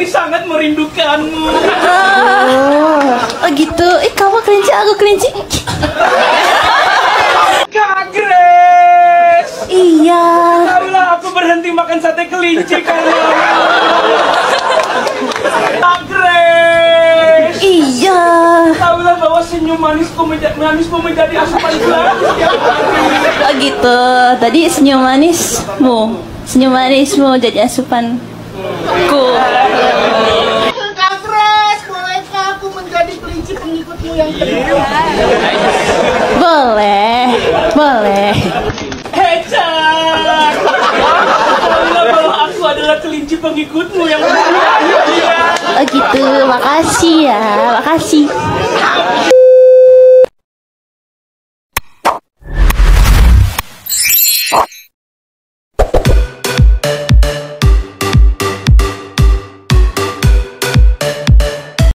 sangat merindukanmu. Oh gitu. Kamu kelinci, aku kelinci. Kak Grace. Iya. Tahulah aku berhenti makan sate kelinci karena Kak Grace. Iya. Tahulah bahwa senyum manismu menjadi asupan selalu setiap hari. Oh gitu. Tadi senyum manismu jadi asupanku. Kak Grace, bolehkah aku menjadi kelinci pengikutmu yang kedua? Boleh. Hecak. Tahulah bahwa aku adalah kelinci pengikutmu yang kedua. Oh gitu. Makasih ya. Makasih.